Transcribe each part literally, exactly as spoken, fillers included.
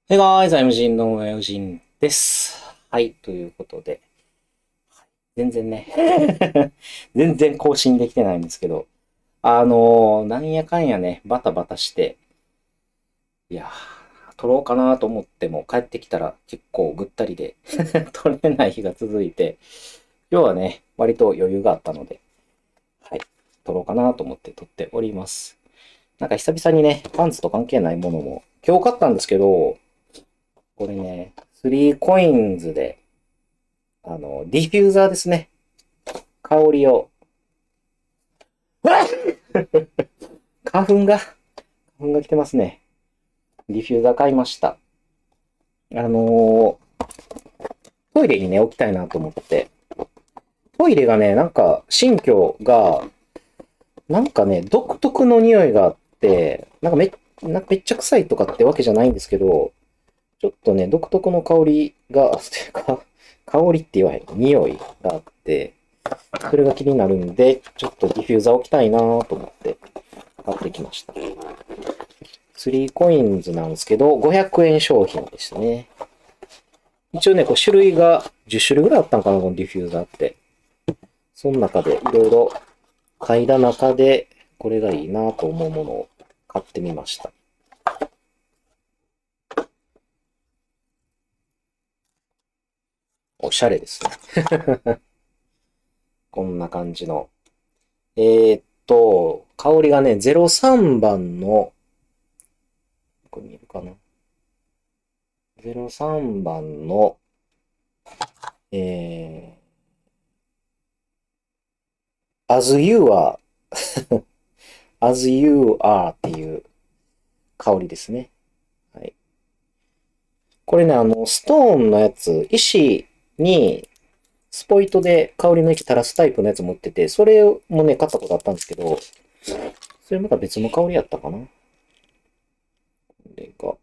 はい、ガイズ、アイムジンのエウジンです。はい、ということで、全然ね、全然更新できてないんですけど、あのーなんやかんやね、バタバタして、いやー、撮ろうかなと思っても、帰ってきたら結構ぐったりで撮れない日が続いて、今日はね、割と余裕があったので、はい、撮ろうかなと思って撮っております。なんか久々にね、パンツと関係ないものも、今日買ったんですけど、これね、スリーコインズで、あの、ディフューザーですね。香りを。花粉が、花粉が来てますね。ディフューザー買いました。あのートイレにね、置きたいなと思って。トイレがね、なんか、新居が、なんかね、独特の匂いがあって、なんかめ、なんかめっちゃ臭いとかってわけじゃないんですけど、ちょっとね、独特の香りが、ていうか、香りって言わへん、匂いがあって、それが気になるんで、ちょっとディフューザー置きたいなと思って買ってきました。スリーコインズなんですけど、ごひゃくえん商品ですね。一応ね、こう種類がじゅっ種類ぐらいあったのかな、このディフューザーって。その中でいろいろ嗅いだ中で、これがいいなと思うものを買ってみました。おしゃれですね。こんな感じの。えーっと、香りがね、ゼロさんばんの、これ見えるかな？ ゼロさん 番の、えー、As You Are, As You Are っていう香りですね。はい。これね、あの、ストーンのやつ、石にスポイトで香りの液垂らすタイプのやつ持ってて、それもね、買ったことあったんですけど、それまた別の香りやったかな。これが。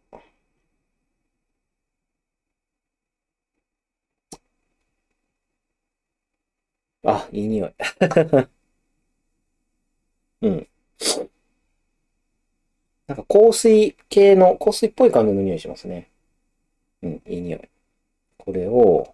あ、いい匂い。うん。なんか香水系の、香水っぽい感じの匂いしますね。うん、いい匂い。これを、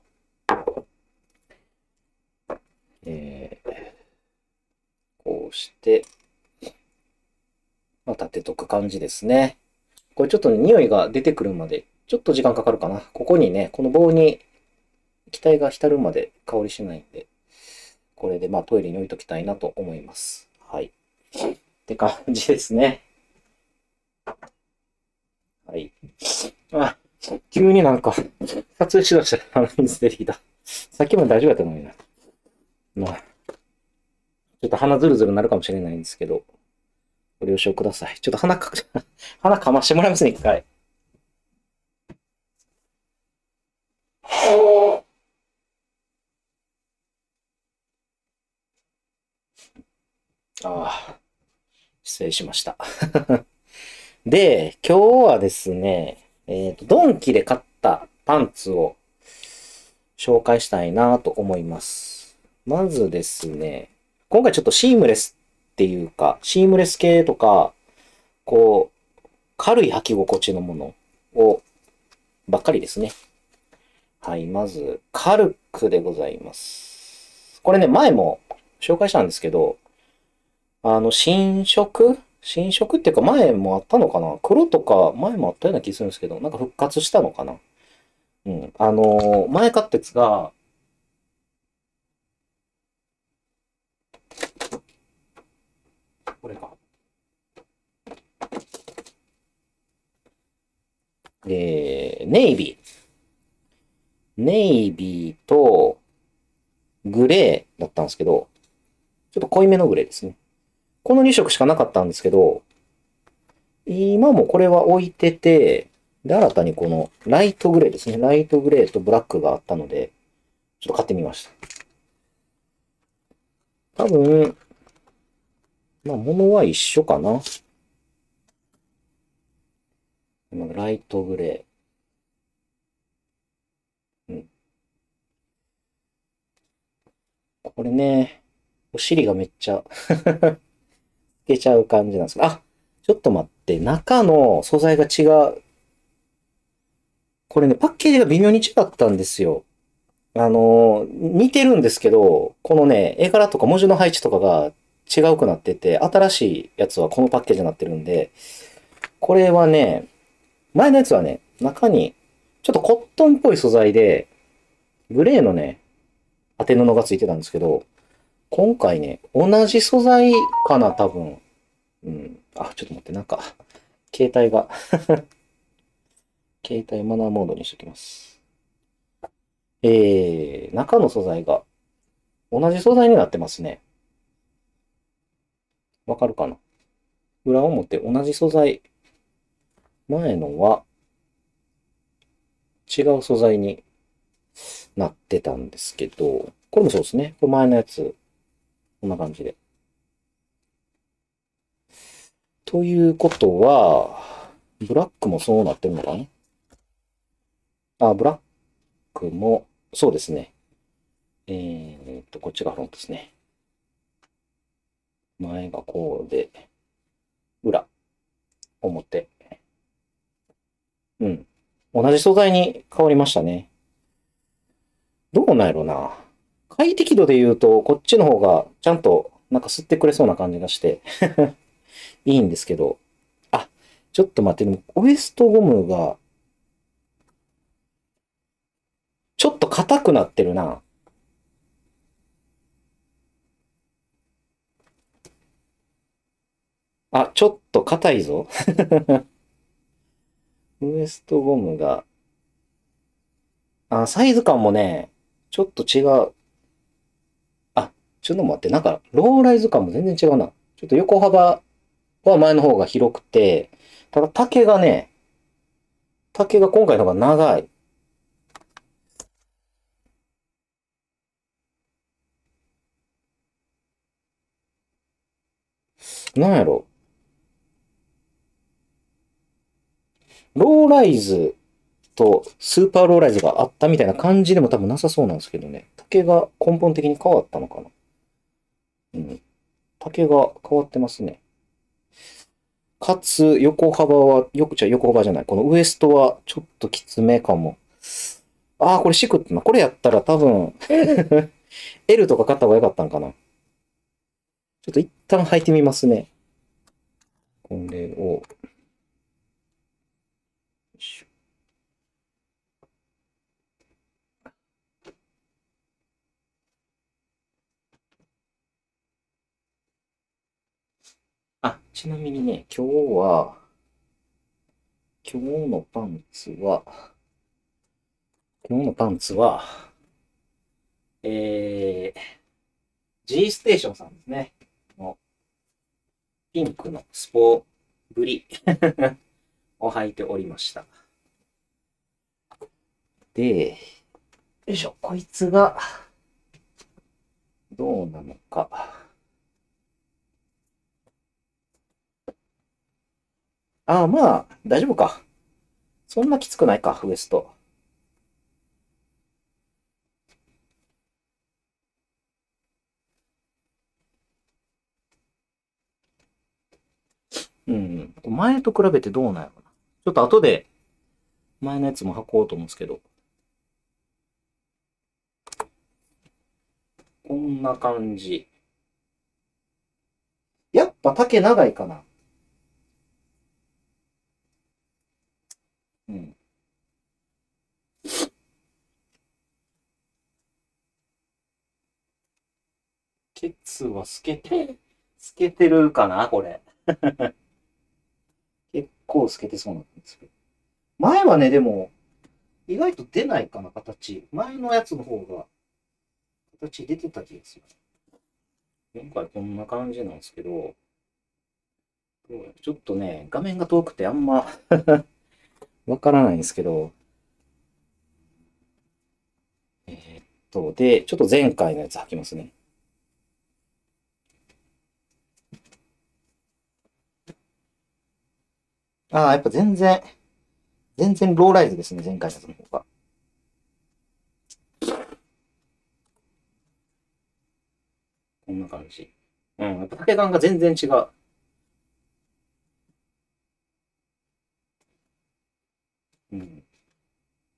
えー、こうして、まあ、立てとく感じですね。これちょっとね、匂いが出てくるまで、ちょっと時間かかるかな。ここにね、この棒に液体が浸るまで香りしないんで、これでまあトイレに置いときたいなと思います。はい。って感じですね。はい。あ、急になんか、撮影しだしたら鼻水出てきた。さっきまで大丈夫だったのにな。まあ、ちょっと鼻ズルズルになるかもしれないんですけど、ご了承ください。ちょっと鼻か、鼻かましてもらいますね、一回。ああ、失礼しました。で、今日はですね、えっと、ドンキで買ったパンツを紹介したいなと思います。まずですね、今回ちょっとシームレスっていうか、シームレス系とか、こう、軽い履き心地のものをばっかりですね。はい、まず、カルクでございます。これね、前も紹介したんですけど、あの、新色新色っていうか前もあったのかな？黒とか前もあったような気するんですけど、なんか復活したのかな？うん。あのー前買ったやつが、これか。えー、ネイビー。ネイビーとグレーだったんですけど、ちょっと濃いめのグレーですね。このに色しかなかったんですけど、今もこれは置いてて、で、新たにこのライトグレーですね。ライトグレーとブラックがあったので、ちょっと買ってみました。多分、まあ、物は一緒かな。ライトグレー。うん。これね、お尻がめっちゃ透けちゃう感じなんですけど、あ、ちょっと待って、中の素材が違う。 これね、パッケージが微妙に違ったんですよ。あの、似てるんですけど、このね、絵柄とか文字の配置とかが違うくなってて、新しいやつはこのパッケージになってるんで、これはね、前のやつはね、中に、ちょっとコットンっぽい素材で、グレーのね、当て布がついてたんですけど、今回ね、同じ素材かな、多分。うん。あ、ちょっと待って、なんか、携帯が携帯マナーモードにしときます。えー、中の素材が同じ素材になってますね。わかるかな？裏表同じ素材。前のは違う素材になってたんですけど、これもそうですね。これ前のやつ、こんな感じで。ということは、ブラックもそうなってるのかな？あ、ブラックも、そうですね。えーっと、こっちがフロントですね。前がこうで、裏、表。うん。同じ素材に変わりましたね。どうなんやろな。快適度で言うと、こっちの方がちゃんとなんか吸ってくれそうな感じがしていいんですけど。あ、ちょっと待って、でもウエストゴムがちょっと硬くなってるな。あ、ちょっと硬いぞ。ウエストゴムが、あ、サイズ感もね、ちょっと違う。あ、ちょっと待って、なんか、ローライズ感も全然違うな。ちょっと横幅は前の方が広くて、ただ丈がね、丈が今回の方が長い。なんやろ。ローライズとスーパーローライズがあったみたいな感じでも多分なさそうなんですけどね。丈が根本的に変わったのかな。うん。丈が変わってますね。かつ、横幅は、よく、じゃ横幅じゃない。このウエストはちょっときつめかも。ああ、これシクってな。これやったら多分エル とか買った方が良かったんかな。ちょっと一旦履いてみますね。これを。あ、ちなみにね、今日は、今日のパンツは、今日のパンツは、えー、G ステーションさんですね。のピンクのスポブリを履いておりました。で、よいしょ、こいつがどうなのか。ああ、まあ、大丈夫か。そんなきつくないか、ウエスト。うん。前と比べてどうなんやろな。ちょっと後で前のやつも履こうと思うんですけど。こんな感じ。やっぱ丈長いかな。うん。ケツは透けて、透けてるかなこれ。結構透けてそうなんですけど。前はね、でも、意外と出ないかな、形。前のやつの方が、形出てた気がする。今回こんな感じなんですけど、ちょっとね、画面が遠くてあんまわからないんですけど、えーっと、で、ちょっと前回のやつ履きますね。ああ、やっぱ全然、全然ローライズですね、前回のやつの方が。こんな感じ。うん、やっぱ丈感が全然違う。うん。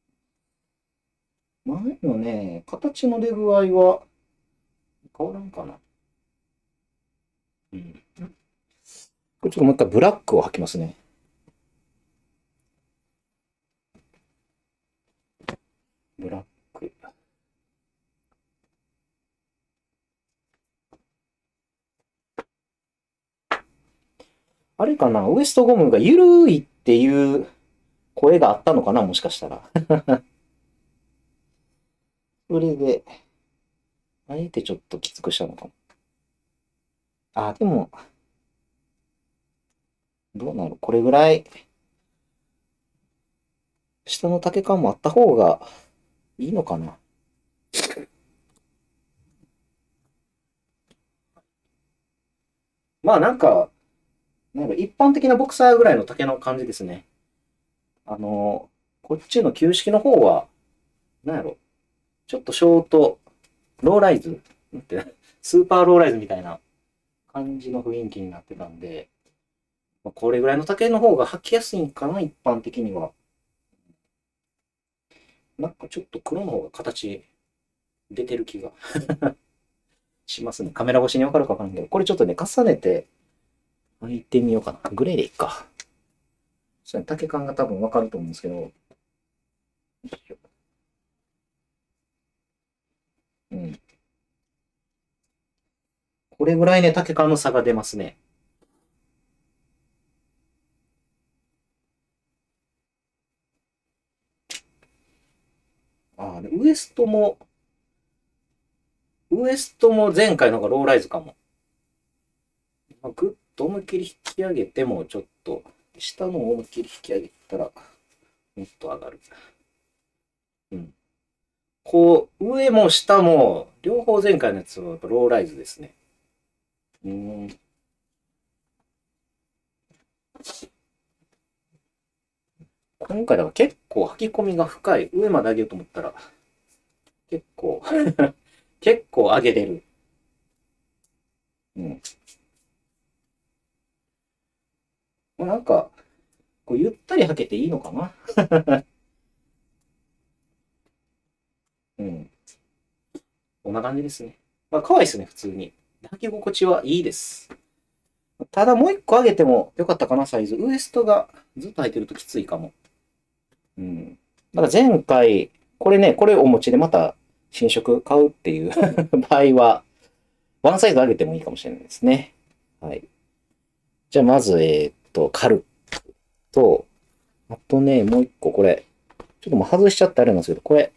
前のね、形の出具合は変わらんかな。うん。これちょっともう一回ブラックを履きますね。ブラック。あれかな、ウエストゴムが緩いっていう声があったのかな、もしかしたら。それで、あえてちょっときつくしたのかも。あ、でも、どうなるこれぐらい、下の丈感もあった方がいいのかな。まあなんか、なんか一般的なボクサーぐらいの丈の感じですね。あの、こっちの旧式の方は、なんやろ、ちょっとショート、ローライズなんて、スーパーローライズみたいな感じの雰囲気になってたんで、これぐらいの丈の方が履きやすいんかな、一般的には。なんかちょっと黒の方が形出てる気がしますね。カメラ越しにわかるかわからんけど、これちょっとね、重ねて履いてみようかな。グレーでいいか。それ丈感が多分わかると思うんですけど。うん。これぐらいね、丈感の差が出ますね。ああ、でウエストも、ウエストも前回のがローライズかも。まあ、ぐっと思いっきり引き上げても、ちょっと、下のを思いっきり引き上げたら、もっと上がる。うん。こう、上も下も、両方前回のやつはやっぱローライズですね。うん。今回だから結構履き込みが深い。上まで上げようと思ったら、結構結構上げれる。うん。なんか、こうゆったり履けていいのかな。うん。こんな感じですね。まあ、可愛いですね、普通に。履き心地はいいです。ただもう一個上げてもよかったかな、サイズ。ウエストがずっと履いてるときついかも。うん。だから前回、これね、これお持ちでまた新色買うっていう場合は、ワンサイズ上げてもいいかもしれないですね。はい。じゃあまず、えーっと、カルと、あとね、もう一個これ、ちょっともう外しちゃってあれなんですけど、これ、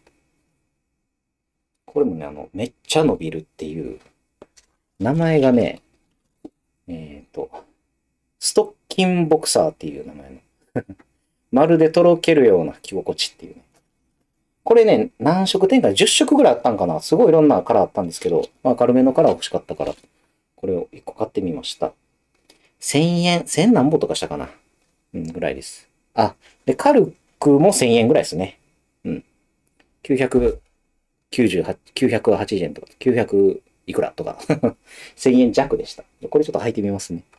これもね、あの、めっちゃ伸びるっていう、名前がね、えーっと、ストッキンボクサーっていう名前の、まるでとろけるような着心地っていうね。これね、何色展開 ?じゅっ 色ぐらいあったんかな、すごいいろんなカラーあったんですけど、まあ軽めのカラー欲しかったから、これをいっこ買ってみました。せんえん、せん何ぼとかしたかな。うん、ぐらいです。あ、で、カルクもせんえんぐらいですね。うん。きゅうひゃくきゅうじゅうはち、きゅうひゃくはちじゅうえんとか、きゅうひゃくいくらとかせんえん弱でした。これちょっと履いてみますね。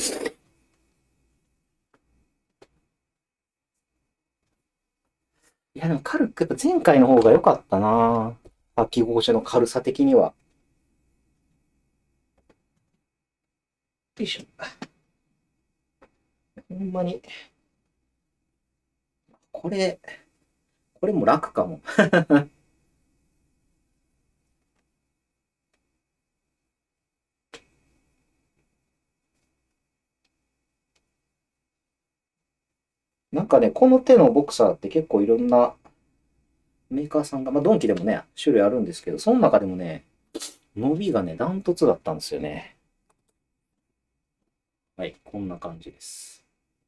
いや、でもカルク、やっぱ前回の方が良かったな履き心地の軽さ的には。よいしょ。ほんまに、これ、これも楽かも。なんかね、この手のボクサーって結構いろんなメーカーさんが、まあ、ドンキでもね、種類あるんですけど、その中でもね、伸びがね、ダントツだったんですよね。はい、こんな感じです。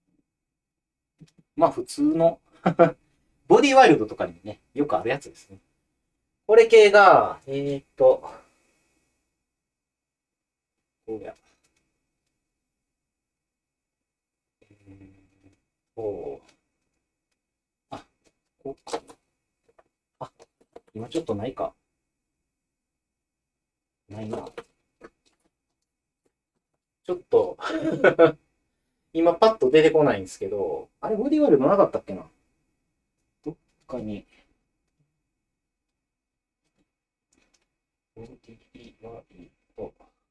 まあ、普通のボディワイルドとかにもね、よくあるやつですね。これ系が、えー、っと、どうや。えー、おあ、こうか。あ、今ちょっとないか。ないな。ちょっと今パッと出てこないんですけど、あれ、ボディワイルドなかったっけな、どっかに。 ボディワイド。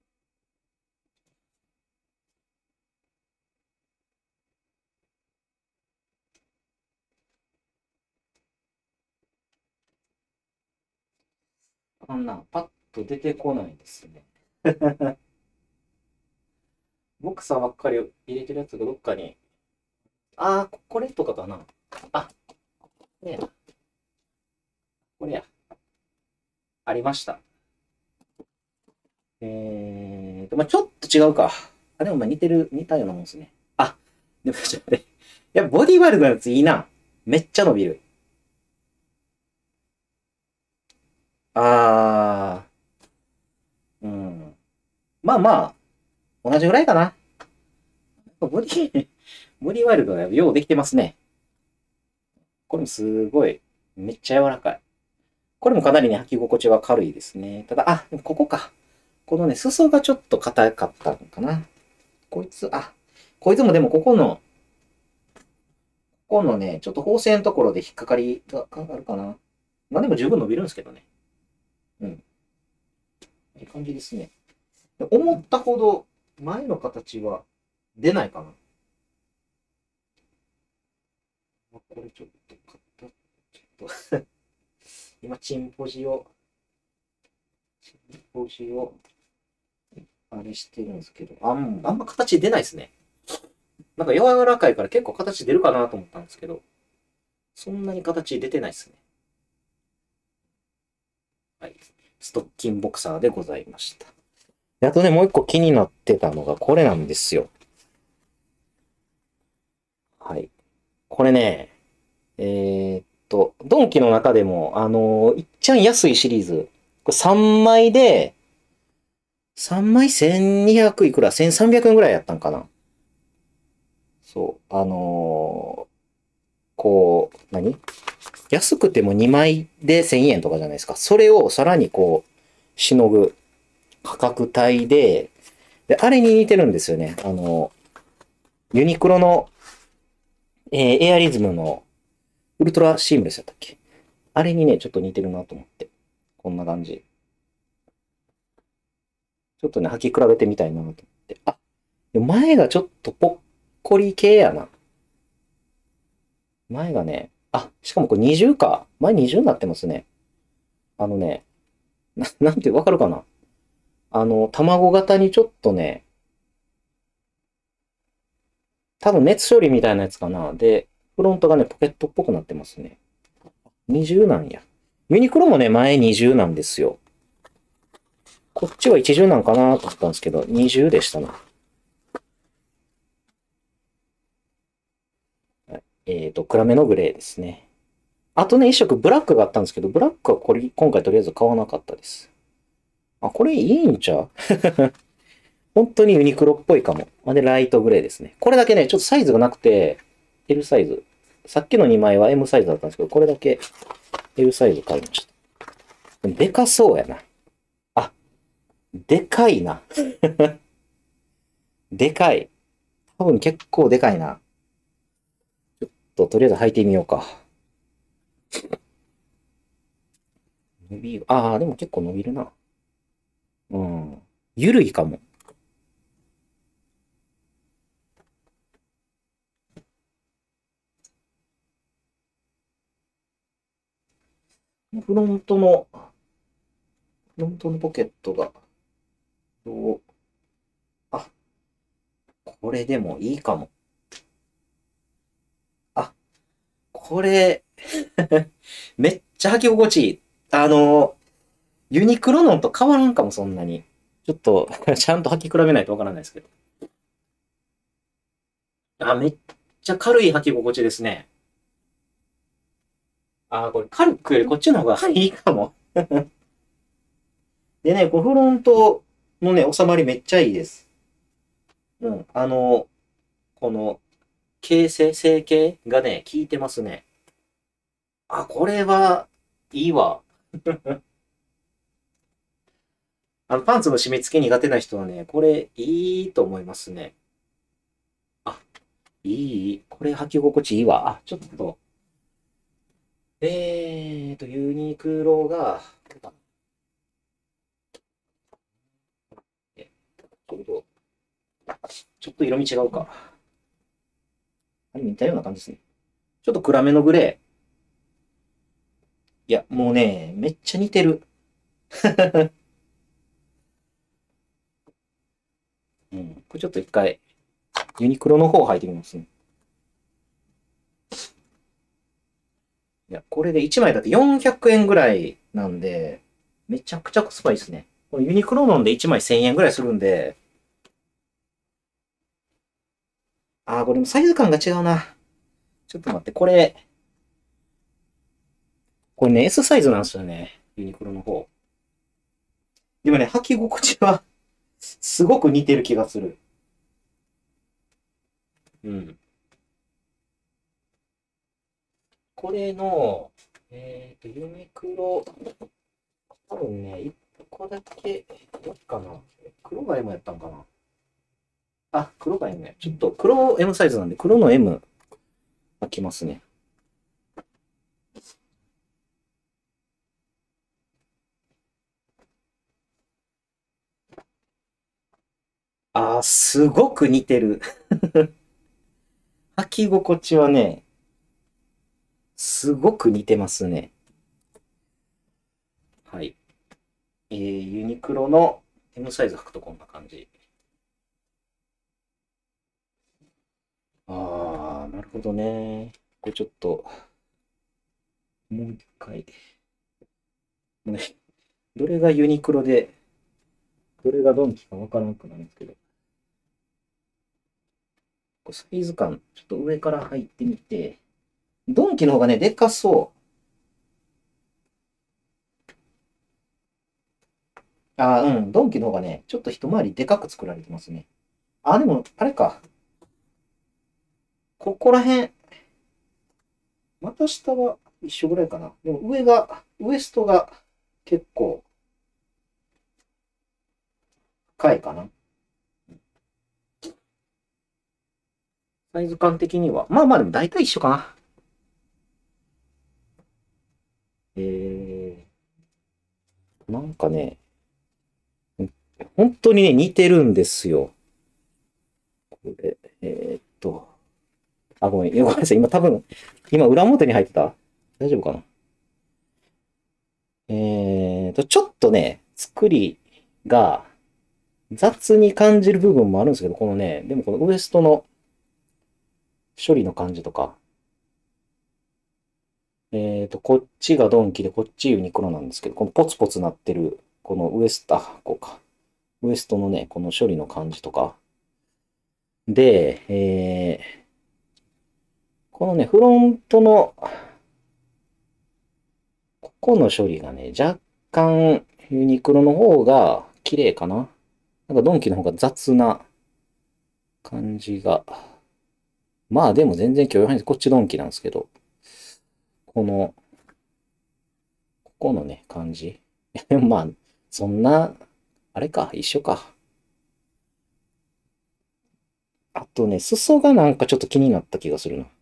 あんな、パッと出てこないですね。ボクサーばっかり入れてるやつがどっかに。ああ、これとかかな。あ、これや。これや。ありました。えーと、まあちょっと違うか。あ、でもまあ似てる、似たようなもんですね。あ、でもちょっとね。いや、ボディワールドのやついいな。めっちゃ伸びる。あー、うん。まあまあ、同じぐらいかな。ボディ、ボディワイルドはようできてますね。これもすごい、めっちゃ柔らかい。これもかなりね、履き心地は軽いですね。ただ、あ、ここか。このね、裾がちょっと硬かったのかな。こいつ、あ、こいつもでもここの、ここのね、ちょっと縫製のところで引っかかりがあるかな。まあでも十分伸びるんですけどね。うん。いい感じですね。思ったほど前の形は出ないかな。これちょっと、ちょっと今、チンポジを、チンポジを、あれしてるんですけど、あんあんま形出ないですね。なんか柔らかいから結構形出るかなと思ったんですけど、そんなに形出てないですね。はい。ストッキンボクサーでございました。であとね、もう一個気になってたのがこれなんですよ。はい。これね、えーっと、ドンキの中でも、あのーいっちゃん安いシリーズ、これさんまいで、さんまいせんにひゃくいくら ?せんさんびゃくえんぐらいやったんかな。そう。あのーこう、何安くてもにまいでせんえんとかじゃないですか。それをさらにこう、しのぐ価格帯で、で、あれに似てるんですよね。あの、ユニクロの、えーエアリズムのウルトラシームレスやったっけ。あれにね、ちょっと似てるなと思って。こんな感じ。ちょっとね、履き比べてみたいなと思って。あ、前がちょっとぽっこり系やな。前がね、あ、しかもこれにじゅうか。前にじゅうになってますね。あのね、な、なんてわかるかな。あの、卵型にちょっとね、多分熱処理みたいなやつかな。で、フロントがね、ポケットっぽくなってますね。にじゅうなんや。ユニクロもね、前にじゅうなんですよ。こっちは一重なんかなと思ったんですけど、にじゅうでしたね。はい、えっと、暗めのグレーですね。あとね、一色ブラックがあったんですけど、ブラックはこれ、今回とりあえず買わなかったです。あ、これいいんちゃう本当にユニクロっぽいかも。あで、ライトグレーですね。これだけね、ちょっとサイズがなくて、L サイズ。さっきのにまいは M サイズだったんですけど、これだけ L サイズ買いました。でかそうやな。あ、でかいな。でかい。多分結構でかいな。ちょっと、とりあえず履いてみようか。伸びる。ああ、でも結構伸びるな。うん。ゆるいかも。フロントの、フロントのポケットが、どう、あ、これでもいいかも。あ、これめっちゃ履き心地いい。あの、ユニクロのと変わらんかも、そんなに。ちょっとちゃんと履き比べないとわからないですけど。あ、めっちゃ軽い履き心地ですね。あ、これ軽くよりこっちの方がいいかも。でね、このフロントのね、収まりめっちゃいいです。うん。あの、この、形成、成形がね、効いてますね。あ、これは、いいわ。あの、パンツの締め付け苦手な人はね、これ、いいと思いますね。あ、いい。これ履き心地いいわ。あ、ちょっと。えーと、ユニクロが、 ちょっと、ちょっと色味違うか。あれ似たような感じですね。ちょっと暗めのグレー。いや、もうね、めっちゃ似てる。うん。これちょっと一回、ユニクロの方履いてみますね。いや、これでいちまいだってよんひゃくえんぐらいなんで、めちゃくちゃコスパいいですね。これユニクロのんでいちまいせんえんぐらいするんで、あー、これもサイズ感が違うな。ちょっと待って、これ、これね、S サイズなんですよね。ユニクロの方。でもね、履き心地はすごく似てる気がする。うん。これの、えっと、ユニクロ、多分ね、いっこだけ、どっかな。黒が M やったんかな。あ、黒が M ね。ちょっと黒 M サイズなんで、黒の M 履きますね。あー、すごく似てる。履き心地はね、すごく似てますね。はい。えー、ユニクロの M サイズ履くとこんな感じ。あー、なるほどね。これちょっと、もう一回。ね、どれがユニクロで、どれがドンキかわからなくなるんですけど、これサイズ感、ちょっと上から入ってみて、ドンキの方がね、でかそう。あー、うん、ドンキの方がね、ちょっと一回りでかく作られてますね。あ、でも、あれか。ここら辺、また下は一緒ぐらいかな。でも上が、ウエストが結構深いかな。サイズ感的には。まあまあでも大体一緒かな。えー、なんかね、本当にね、似てるんですよ。これ、えーっと、あ、ごめん、ごめんなさい。今多分、今裏表に入ってた大丈夫かな。えーっと、ちょっとね、作りが雑に感じる部分もあるんですけど、このね、でもこのウエストの処理の感じとか、えっと、こっちがドンキで、こっちユニクロなんですけど、このポツポツなってる、このウエスト、あ、こうか。ウエストのね、この処理の感じとか。で、えー、このね、フロントの、ここの処理がね、若干ユニクロの方が綺麗かな。なんかドンキの方が雑な感じが。まあでも全然許容範囲で、こっちドンキなんですけど、この、ここのね、感じ。まあ、そんな、あれか、一緒か。あとね、裾がなんかちょっと気になった気がするな。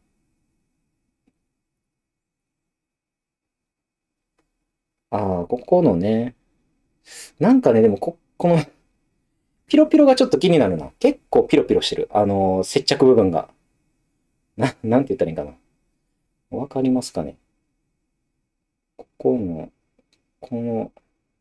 ああ、ここのね、なんかね、でもこ、この、ピロピロがちょっと気になるな。結構ピロピロしてる。あのー接着部分が。な、なんて言ったらいいんかな。わかりますかね。ここの、この、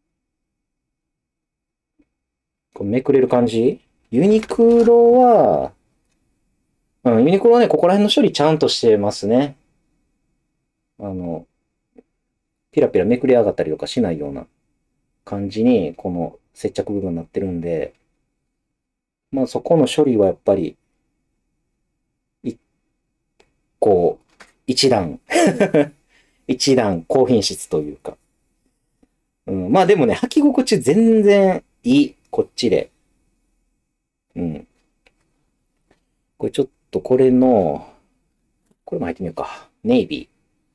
こうめくれる感じ。ユニクロは、うん、ユニクロはね、ここら辺の処理ちゃんとしてますね。あの、ピラピラめくれ上がったりとかしないような感じに、この接着部分になってるんで、まあそこの処理はやっぱり、一個、一段一段高品質というか。うん、まあでもね、履き心地全然いい。こっちで。うん。これちょっとこれの、これも入ってみようか。ネイビー。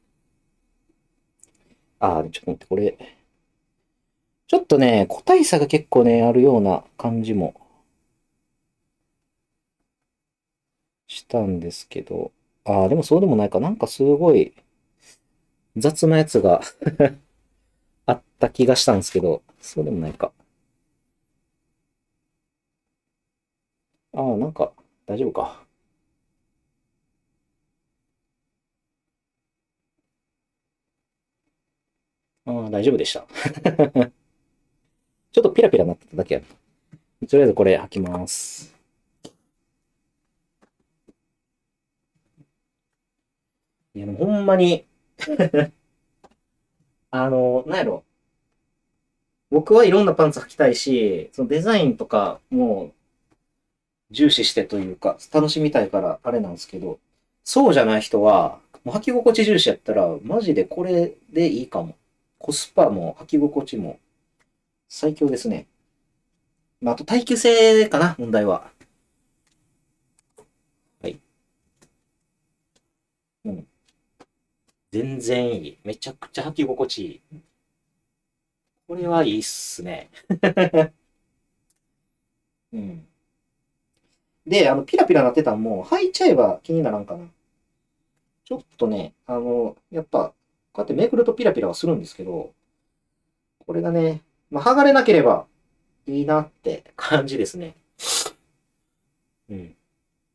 あー、ちょっと待って、これ。ちょっとね、個体差が結構ね、あるような感じもしたんですけど。ああ、でもそうでもないか。なんかすごい雑なやつがあった気がしたんですけど、そうでもないか。 ああ、なんか、大丈夫か。ああ、大丈夫でした。ちょっとピラピラなってただけやな。とりあえずこれ履きます。いや、でもほんまに、あの、なんやろ。僕はいろんなパンツ履きたいし、そのデザインとかも重視してというか、楽しみたいからあれなんですけど、そうじゃない人は、もう履き心地重視やったら、マジでこれでいいかも。コスパも履き心地も最強ですね。まあ、あと耐久性かな、問題は。はい。うん。全然いい。めちゃくちゃ履き心地いい。これはいいっすね。うん。で、あの、ピラピラなってたんも、履いちゃえば気にならんかな。ちょっとね、あの、やっぱ、こうやってめくるとピラピラはするんですけど、これがね、まあ、剥がれなければいいなって感じですね。うん。い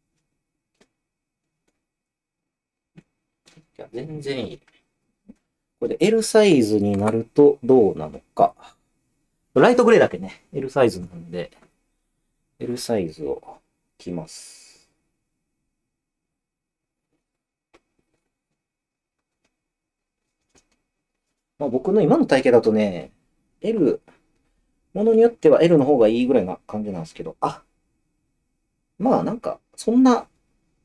や、全然いい。これで L サイズになるとどうなのか。ライトグレーだけね、L サイズなんで、L サイズを着ます。まあ、僕の今の体型だとね、L、ものによっては L の方がいいぐらいな感じなんですけど、あ、まあなんか、そんな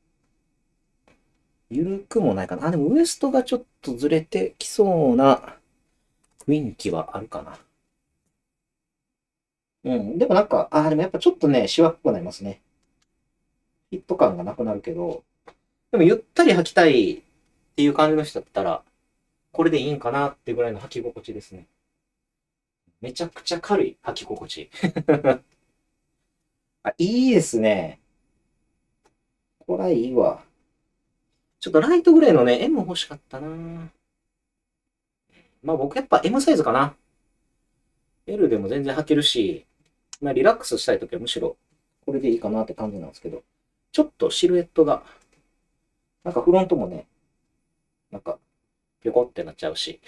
緩くもないかな。あ、でもウエストがちょっとずれてきそうな雰囲気はあるかな。うん。でもなんか、あ、でもやっぱちょっとね、シワっぽくなりますね。フィット感がなくなるけど、でもゆったり履きたいっていう感じの人だったら、これでいいんかなってぐらいの履き心地ですね。めちゃくちゃ軽い履き心地。あ、いいですね。これはいいわ。ちょっとライトグレーのね、M 欲しかったな。まあ僕やっぱ M サイズかな。L でも全然履けるし、まあリラックスしたいときはむしろこれでいいかなって感じなんですけど、ちょっとシルエットが、なんかフロントもね、なんか、ぴょこってなっちゃうし。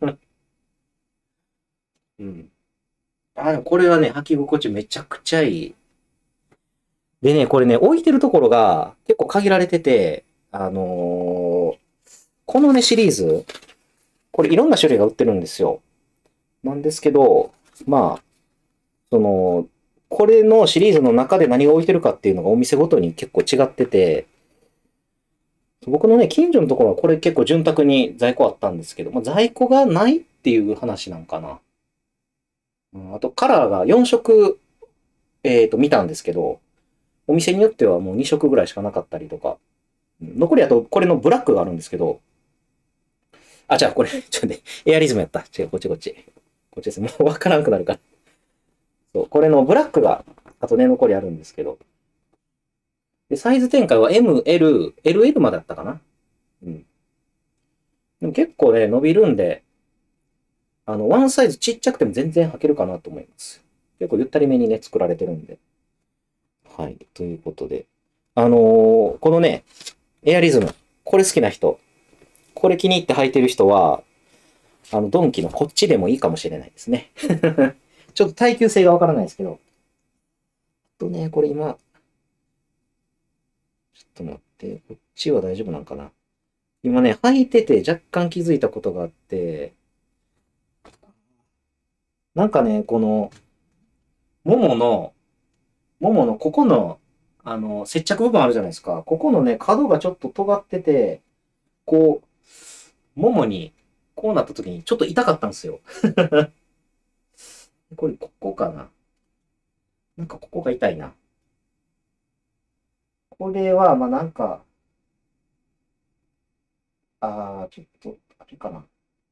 うん。あ、でもこれはね、履き心地めちゃくちゃいい。でね、これね、置いてるところが結構限られてて、あのーこのね、シリーズ、これいろんな種類が売ってるんですよ。なんですけど、まあ、その、これのシリーズの中で何が置いてるかっていうのがお店ごとに結構違ってて、僕のね、近所のところはこれ結構潤沢に在庫あったんですけど、まあ、在庫がないっていう話なんかな。うん、あと、カラーがよん色、えっと、見たんですけど、お店によってはもうに色ぐらいしかなかったりとか、残りあと、これのブラックがあるんですけど、あ、じゃあこれ、ちょっとね、エアリズムやった。違う、こっちこっち。こっちです。もうわからんくなるから。そう、これのブラックが、あとね、残りあるんですけど、で、サイズ展開は M、L、エルエル まであったかな。うん。でも結構ね、伸びるんで、あの、ワンサイズちっちゃくても全然履けるかなと思います。結構ゆったりめにね、作られてるんで。はい。ということで。あのーこのね、エアリズム。これ好きな人。これ気に入って履いてる人は、あの、ドンキのこっちでもいいかもしれないですね。ちょっと耐久性がわからないですけど。あとね、これ今、ちょっと待って、こっちは大丈夫なんかな。今ね、履いてて若干気づいたことがあって、なんかね、この、ももの、もものここの、あの、接着部分あるじゃないですか。ここのね、角がちょっと尖ってて、こう、ももに、こうなった時にちょっと痛かったんですよ。これ、ここかな。なんかここが痛いな。これは、まあなんか、あー、ちょっと、あれかな。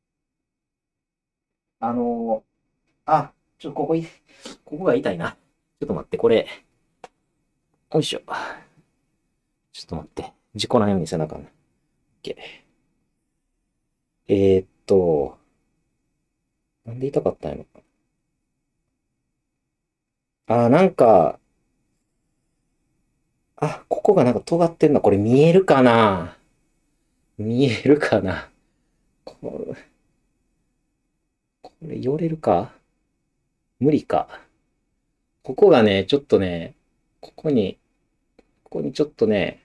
あのーあ、ちょっとここい、ここが痛いな。ちょっと待って、これ、よいしょ。ちょっと待って。事故ないようにせなあかんな。OK。えーっと、なんで痛かったんやろ。あー、なんか、 あ、ここがなんか尖ってんな。これ見えるかな？見えるかな？これ、これ寄れるか？無理か。ここがね、ちょっとね、ここに、ここにちょっとね、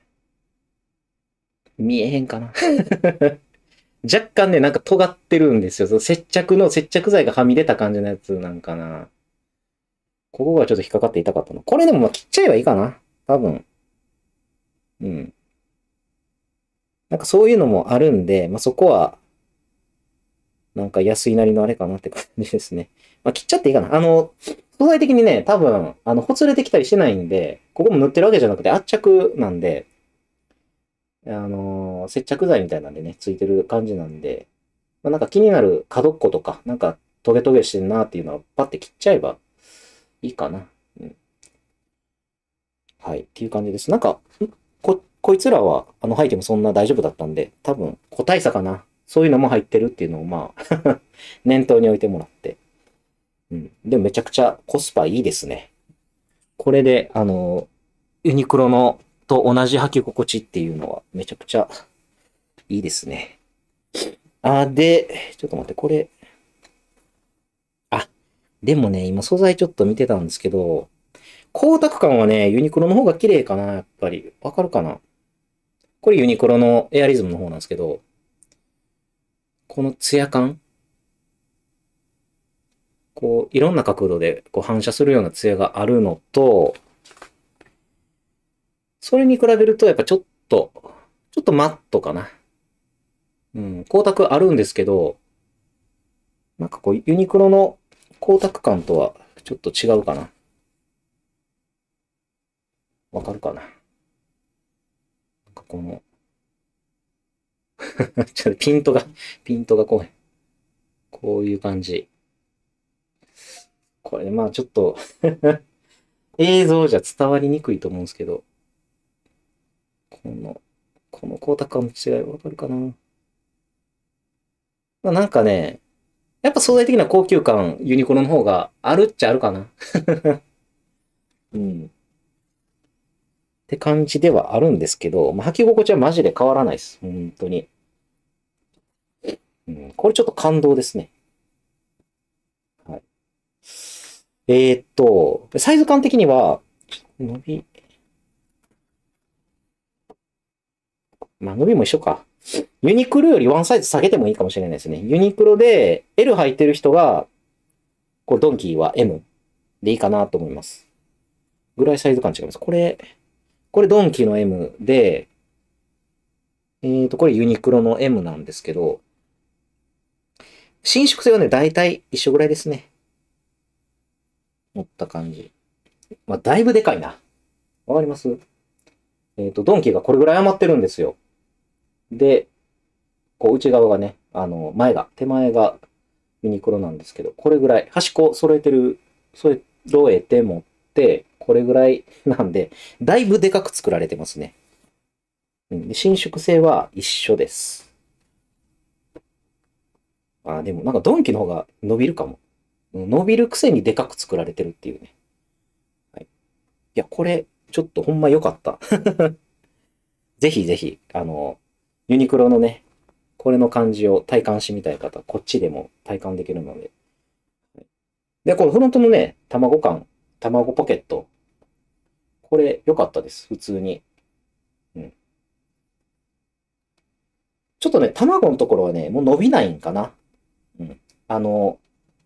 見えへんかな。若干ね、なんか尖ってるんですよ。その接着の接着剤がはみ出た感じのやつなんかな。ここがちょっと引っかかって痛かったの。これでもまあ切っちゃえばいいかな。多分。うん。なんかそういうのもあるんで、まあそこは、なんか安いなりのあれかなって感じですね。まあ切っちゃっていいかな。あの、素材的にね、多分、あの、ほつれてきたりしてないんで、ここも塗ってるわけじゃなくて圧着なんで、あのー接着剤みたいなんでね、ついてる感じなんで、まあ、なんか気になる角っことか、なんかトゲトゲしてんなっていうのはパッて切っちゃえばいいかな。うん、はい。っていう感じです。なんか、こ、こいつらは、あの背景もそんな大丈夫だったんで、多分、個体差かな。そういうのも入ってるっていうのを、まあ念頭に置いてもらって。うん。でもめちゃくちゃコスパいいですね。これで、あの、ユニクロのと同じ履き心地っていうのはめちゃくちゃいいですね。あ、で、ちょっと待って、これ、あ、でもね、今素材ちょっと見てたんですけど、光沢感はね、ユニクロの方が綺麗かな、やっぱり。わかるかな？これユニクロのエアリズムの方なんですけど、このツヤ感、こう、いろんな角度でこう反射するようなツヤがあるのと、それに比べるとやっぱちょっと、ちょっとマットかな。うん、光沢あるんですけど、なんかこう、ユニクロの光沢感とはちょっと違うかな。わかるかな？なんかこのちょっとピントが、ピントがこう、こういう感じ。これ、まあちょっと映像じゃ伝わりにくいと思うんですけど、この、この光沢感の違いわかるかな？まあなんかね、やっぱ相対的な高級感、ユニクロの方があるっちゃあるかな。うん。って感じではあるんですけど、まあ、履き心地はマジで変わらないです。本当に。うん、これちょっと感動ですね。はい。えーっと、サイズ感的には、伸び、まあ伸びも一緒か。ユニクロよりワンサイズ下げてもいいかもしれないですね。ユニクロで エル 履いてる人が、こうドンキーは エム でいいかなと思います。ぐらいサイズ感違います。これ、これドンキーの エム で、えっと、これユニクロの エム なんですけど、伸縮性はね、だいたい一緒ぐらいですね。持った感じ。まあ、だいぶでかいな。わかります？えっと、ドンキーがこれぐらい余ってるんですよ。で、こう内側がね、あの、前が、手前がユニクロなんですけど、これぐらい、端っこ揃えてる、揃えて持って、これぐらいなんで、だいぶでかく作られてますね。うん、で伸縮性は一緒です。あ、でもなんかドンキの方が伸びるかも。伸びるくせにでかく作られてるっていうね。はい、いや、これ、ちょっとほんま良かった。ぜひぜひ、あの、ユニクロのね、これの感じを体感してみたい方、こっちでも体感できるので。で、このフロントのね、卵感、卵ポケット。これ良かったです。普通に。うん。ちょっとね、卵のところはね、もう伸びないんかな。うん。あの、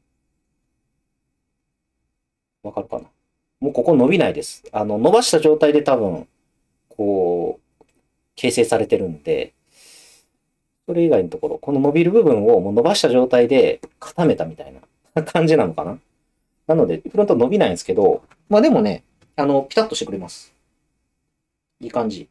わかるかな。もうここ伸びないです。あの、伸ばした状態で多分、こう、形成されてるんで、それ以外のところ、この伸びる部分をもう伸ばした状態で固めたみたいな感じなのかな。なので、フロント伸びないんですけど、まあでもね、あの、ピタッとしてくれます。いい感じ。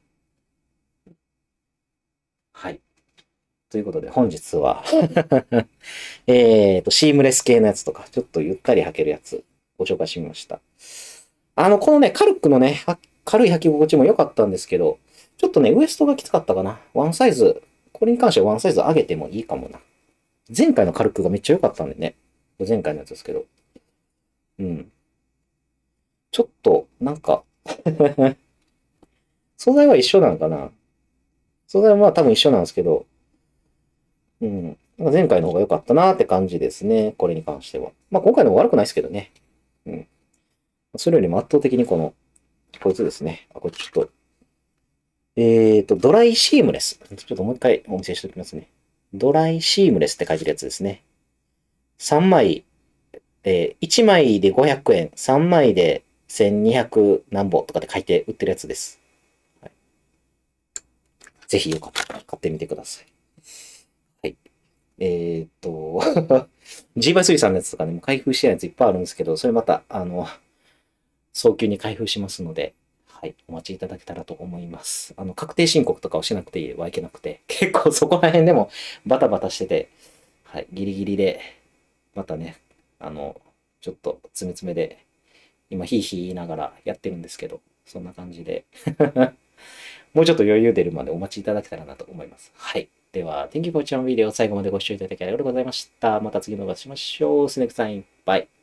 はい。ということで、本日はえっと、シームレス系のやつとか、ちょっとゆったり履けるやつ、ご紹介してみました。あの、このね、カルックのね、軽い履き心地も良かったんですけど、ちょっとね、ウエストがきつかったかな。ワンサイズ、これに関してはワンサイズ上げてもいいかもな。前回のカルックがめっちゃ良かったんでね。前回のやつですけど。うん。ちょっと、なんか素材は一緒なのかな。素材はまあ多分一緒なんですけど、うん。なんか前回の方が良かったなって感じですね。これに関しては。まあ今回の方が悪くないですけどね。うん。それよりも圧倒的にこの、こいつですね。あ、これちょっと、えーと、ドライシームレス。ちょっともう一回お見せしておきますね。ドライシームレスって書いてるやつですね。さんまい、えー、いちまいでごひゃくえん、さんまいでせんにひゃく何本とかで書いて売ってるやつです。はい、ぜひよかったら買ってみてください。はい。えーと、ジー バイスリーさんのやつとかね、開封してないやついっぱいあるんですけど、それまた、あの、早急に開封しますので、はい、お待ちいただけたらと思います。あの、確定申告とかをしなくてはいけなくて、結構そこら辺でもバタバタしてて、はい、ギリギリで、またね、あの、ちょっと詰め詰めで、今、ヒーヒー言いながらやってるんですけど、そんな感じでもうちょっと余裕出るまでお待ちいただけたらなと思います。はい。では、Thank you for watching my video. 最後までご視聴いただきありがとうございました。また次の動画しましょう。スネークさん、バイ。